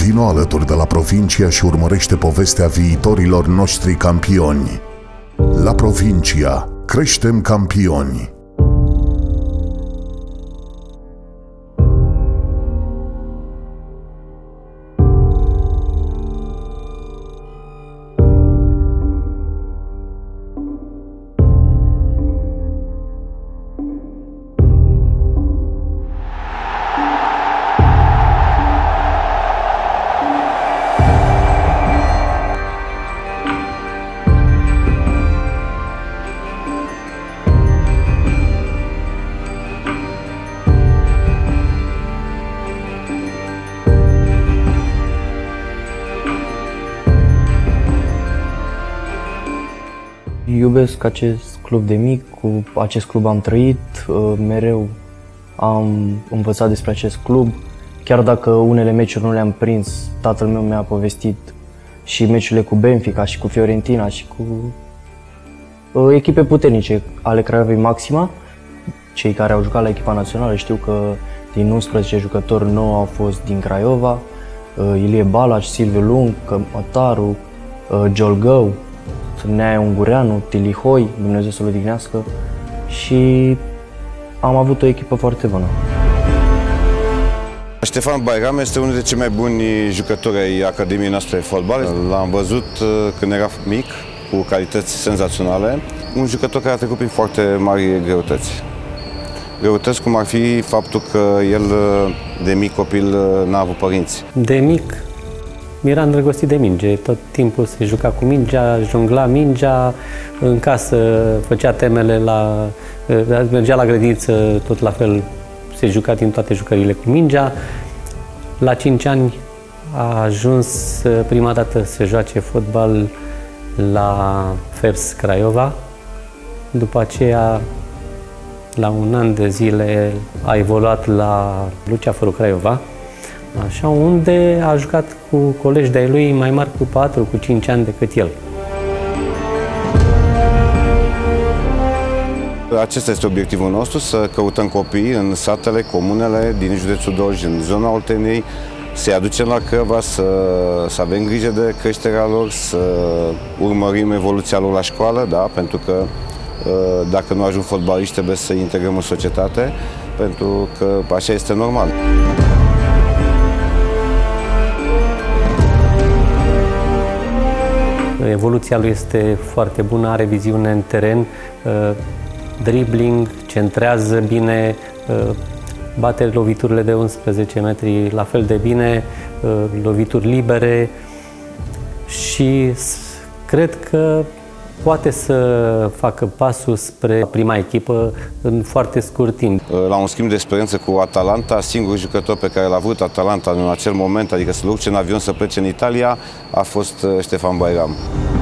Vino alături de La Provincia și urmărește povestea viitorilor noștri campioni. La Provincia, creștem campioni! Iubesc acest club de mic, cu acest club am trăit, mereu am învățat despre acest club. Chiar dacă unele meciuri nu le-am prins, tatăl meu mi-a povestit și meciurile cu Benfica și cu Fiorentina și cu echipe puternice ale Craiovei Maxima. Cei care au jucat la echipa națională știu că din 11 jucători 9 au fost din Craiova, Ilie Balaș, Silviu Lung, Cămătaru, Giolgău, Neaia Ungureanu, Tilihoi, Dumnezeu să-l odihnească, și am avut o echipă foarte bună. Ștefan Bayram este unul dintre cei mai buni jucători ai Academiei noastre de fotbal. L-am văzut când era mic, cu calități senzaționale. Un jucător care a trecut prin foarte mari greutăți. Greutăți cum ar fi faptul că el, de mic copil, n-a avut părinți. De mic era îndrăgostit de minge, tot timpul se juca cu mingea, jongla mingea, în casă făcea temele, mergea la grădiniță, tot la fel se juca din toate jucările cu mingea. La 5 ani a ajuns prima dată să joace fotbal la FEPS Craiova, după aceea la un an de zile a evoluat la Luceafărul Craiova, așa, unde a jucat cu colegi de-ai lui mai mari cu 4, cu 5 ani decât el. Acesta este obiectivul nostru, să căutăm copii în satele, comunele din județul Dolj, în zona Olteniei, să-i aducem la Craiova, să avem grijă de creșterea lor, să urmărim evoluția lor la școală, da? Pentru că dacă nu ajung fotbaliști, trebuie să integrăm în societate, pentru că așa este normal. Evoluția lui este foarte bună, are viziune în teren, dribbling, centrează bine, bate loviturile de 11 metri la fel de bine, lovituri libere, și cred că poate să facă pasul spre prima echipă în foarte scurt timp. La un schimb de experiență cu Atalanta, singurul jucător pe care l-a avut Atalanta în acel moment, adică să l urce în avion să plece în Italia, a fost Ștefan Bayram.